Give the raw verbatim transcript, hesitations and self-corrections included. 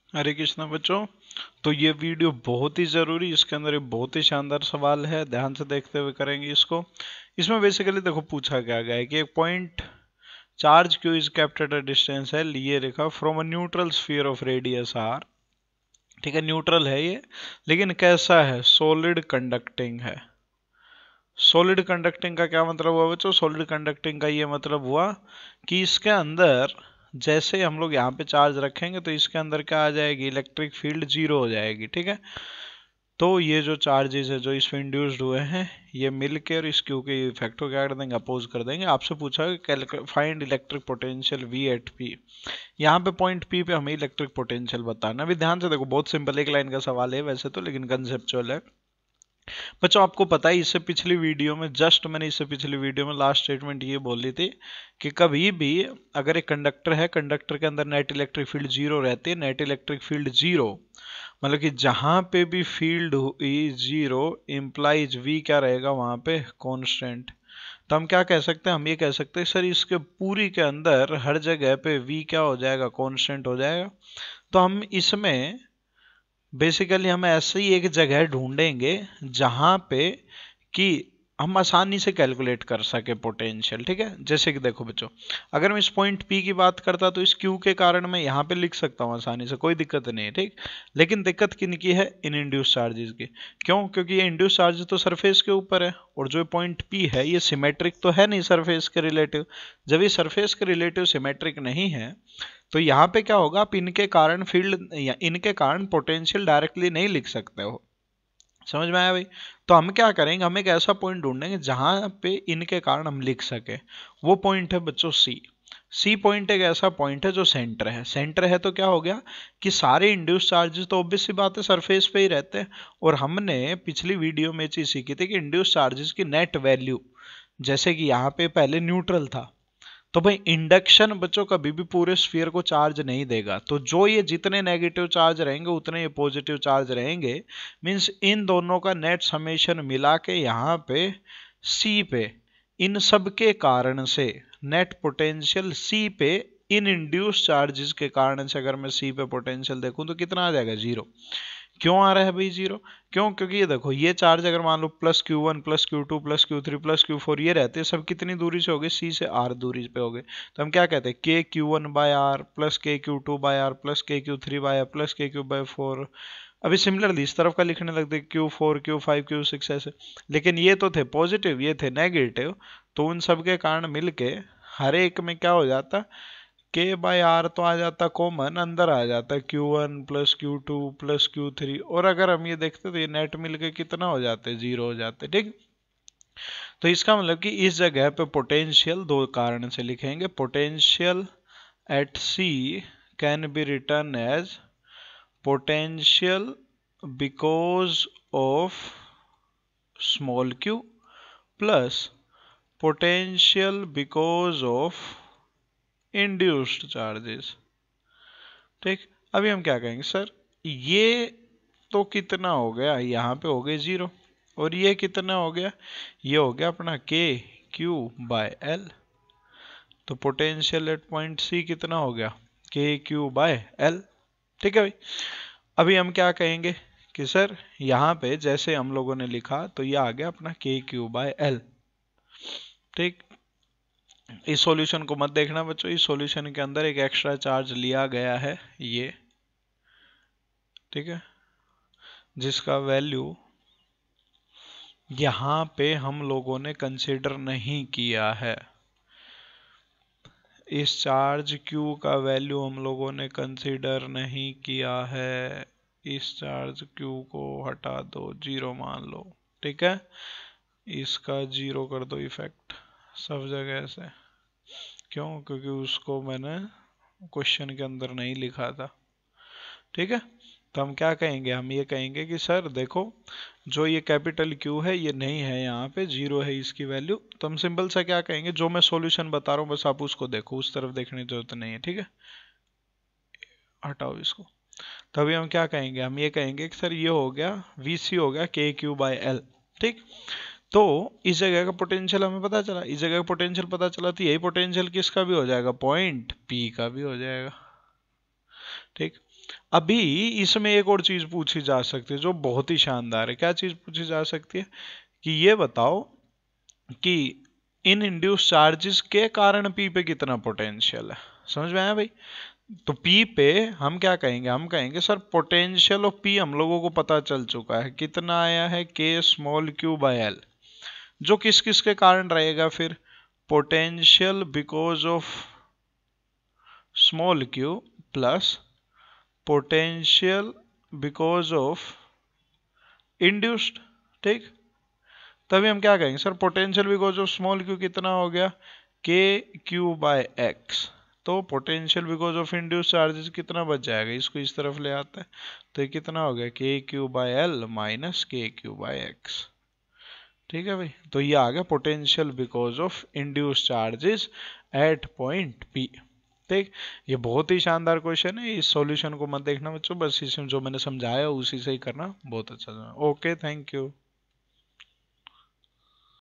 हरे कृष्णा बच्चों, तो ये वीडियो बहुत ही ज़रूरी, इसके अंदर एक बहुत ही शानदार सवाल है, ध्यान से देखते हुए करेंगे इसको। इसमें बेसिकली देखो पूछा क्या गया है कि एक point charge q is kept at a distance है, ये लिखा from a neutral sphere of radius R. ठीक है, न्यूट्रल है ये, लेकिन कैसा है? सॉलिड कंडक्टिंग है। सॉलिड कंडक्टिंग का क्या मतलब हुआ बच्चों? सॉलिड कंडक्टिंग का ये मतलब हुआ कि इसके अंदर जैसे हम लोग यहाँ पे चार्ज रखेंगे तो इसके अंदर क्या आ जाएगी? इलेक्ट्रिक फील्ड जीरो हो जाएगी। ठीक है, तो ये जो चार्जेस है जो इसमें इंड्यूस्ड हुए हैं, ये मिलके और इस क्यू के इफेक्ट को क्या कर देंगे? अपोज कर देंगे। आपसे पूछा है find electric potential V at P. यहाँ पे पॉइंट पी पे हमें इलेक्ट्रिक पोटेंशियल बताना। अभी ध्यान से देखो, बहुत सिंपल एक लाइन का सवाल है वैसे तो, लेकिन कंसेप्चुअल है। बच्चों आपको पता है, इससे पिछली वीडियो में जस्ट मैंने इससे पिछली वीडियो में लास्ट स्टेटमेंट ये बोली थी कि कभी भी अगर एक कंडक्टर है, कंडक्टर के अंदर नेट इलेक्ट्रिक फील्ड जीरो रहती है। नेट इलेक्ट्रिक फील्ड जीरो मतलब कि जहां पे भी फील्ड हुई जीरो इंप्लाइज वी क्या रहेगा वहां पे? कांस्टेंट। तो हम क्या कह सकते हैं? हम ये कह सकते हैं सर इसके पूरी के अंदर हर जगह पे वी क्या हो जाएगा? कांस्टेंट हो जाएगा। तो हम इसमें बेसिकली हम ऐसे ही एक जगह ढूंढेंगे जहां पे कि हम आसानी से कैलकुलेट कर सके पोटेंशियल। ठीक है, जैसे कि देखो बच्चों, अगर मैं इस पॉइंट पी की बात करता तो इस क्यू के कारण मैं यहाँ पे लिख सकता हूँ आसानी से, कोई दिक्कत नहीं है। ठीक, लेकिन दिक्कत किन की है? इन इंड्यूस चार्जेस की। क्यों? क्योंकि ये इंड्यूस चार्ज तो सरफेस के ऊपर है, और जो पॉइंट पी है ये सिमेट्रिक तो है नहीं सरफेस के रिलेटिव। जब ये सरफेस के रिलेटिव सिमेट्रिक नहीं है तो यहाँ पे क्या होगा? आप इनके कारण फील्ड या इनके कारण पोटेंशियल डायरेक्टली नहीं लिख सकते हो। समझ में आया भाई? तो हम क्या करेंगे? हम एक ऐसा पॉइंट ढूंढेंगे जहां पे इनके कारण हम लिख सके। वो पॉइंट है बच्चों सी। सी पॉइंट एक ऐसा पॉइंट है जो सेंटर है। सेंटर है तो क्या हो गया कि सारे इंड्यूस चार्जेस तो ऑब्वियस सी बात है सरफेस पे ही रहते हैं। और हमने पिछली वीडियो में चीज सीखी थी कि इंड्यूस चार्जेस की नेट वैल्यू, जैसे कि यहाँ पे पहले न्यूट्रल था, तो भाई इंडक्शन बच्चों कभी भी पूरे स्फीयर को चार्ज नहीं देगा। तो जो ये जितने नेगेटिव चार्ज रहेंगे उतने ये पॉजिटिव चार्ज रहेंगे। मींस इन दोनों का नेट समेशन मिला के यहाँ पे सी पे इन सब के कारण से नेट पोटेंशियल सी पे इन इंड्यूस चार्जेस के कारण से अगर मैं सी पे पोटेंशियल देखूं तो कितना आ जाएगा? जीरो। क्यों आ रहा है भाई जीरो? क्यों? क्योंकि ये देखो, ये चार्ज अगर मान लो plus q one plus q two plus q three plus q four ये रहते हैं, सब कितनी दूरी से हो गए? सी से आर दूरी पे हो गए। तो हम क्या कहते हैं? K q one by r plus K q two by r plus K q three by r plus K q by four. अभी सिमिलरली इस तरफ का लिखने लगते q four q five q six ऐसे, लेकिन ये तो थे पॉजिटिव ये थे नेगेटिव, तो उन सब के कारण मिलके हर एक में क्या हो जाता? के बाय आर तो आ जाता कॉमन, अंदर आ जाता q one plus q two plus q three, और अगर हम ये देखते तो ये नेट मिलके कितना हो जाते? जीरो हो जाते। ठीक, तो इसका मतलब कि इस जगह पे पोटेंशियल दो कारण से लिखेंगे। Potential at C can be written as potential because of small q plus potential because of induced charges. ठीक, अभी हम क्या कहेंगे? सर ये तो कितना हो गया? यहाँ पे हो गए जीरो, और ये कितना हो गया? ये हो गया अपना के क्यू बाय एल। तो पोटेंशियल एट पॉइंट सी कितना हो गया? K q by L. ठीक है भाई, अभी हम क्या कहेंगे कि सर यहाँ पे जैसे हम लोगों ने लिखा तो ये आ गया अपना के क्यू बाय एल। ठीक, इस सॉल्यूशन को मत देखना बच्चों, इस सॉल्यूशन के अंदर एक एक्स्ट्रा चार्ज लिया गया है ये। ठीक है, जिसका वैल्यू यहां पे हम लोगों ने कंसीडर नहीं किया है। इस चार्ज Q का वैल्यू हम लोगों ने कंसीडर नहीं किया है। इस चार्ज Q को हटा दो, जीरो मान लो। ठीक है, इसका जीरो कर दो इफेक्ट सब जगह से। क्यों? क्योंकि उसको मैंने क्वेश्चन के अंदर नहीं लिखा था। ठीक है, तो हम क्या कहेंगे? हम ये कहेंगे कि सर देखो, जो ये कैपिटल क्यू है ये नहीं है, यहाँ पे जीरो है इसकी वैल्यू। तो हम सिंपल सा क्या कहेंगे? जो मैं सॉल्यूशन बता रहा हूँ बस आप उसको देखो, उस तरफ देखने की जरूरत नहीं है। ठीक है, हटाओ इसको। तभी हम क्या कहेंगे? हम ये कहेंगे कि सर ये हो गया वीसी हो गया के क्यू बाय एल। ठीक, तो इस जगह का पोटेंशियल हमें पता चला, इस जगह का पोटेंशियल पता चला, तो यही पोटेंशियल किसका भी हो जाएगा? पॉइंट पी का भी हो जाएगा। ठीक, अभी इसमें एक और चीज पूछी जा सकती है जो बहुत ही शानदार है। क्या चीज पूछी जा सकती है कि ये बताओ कि इन इंड्यूस चार्जेस के कारण पी पे कितना पोटेंशियल है। समझ में आया भाई? तो पी पे हम क्या कहेंगे, हम कहेंगे सर पोटेंशियल ऑफ पी हम लोगों को पता चल चुका है, कितना आया है, के स्मॉल क्यू बाय एल, जो किस किस के कारण रहेगा फिर, potential because of small q plus potential because of induced. ठीक, तभी हम क्या कहेंगे sir potential because of small q कितना हो गया, के क्यू बाय एक्स। तो potential because of induce charges कितना बच जाएगा, इसको इस तरफ ले आता है तो ये कितना हो गया, K q by L minus K q by x. ठीक है भाई, तो ये आ गया potential because of induce charges at point P. ठीक, ये बहुत ही शानदार क्वेश्चन है, इस सॉल्यूशन को मत देखना बच्चों, बस इसमें जो मैंने समझाया उसी से ही करना, बहुत अच्छा। Okay, thank you.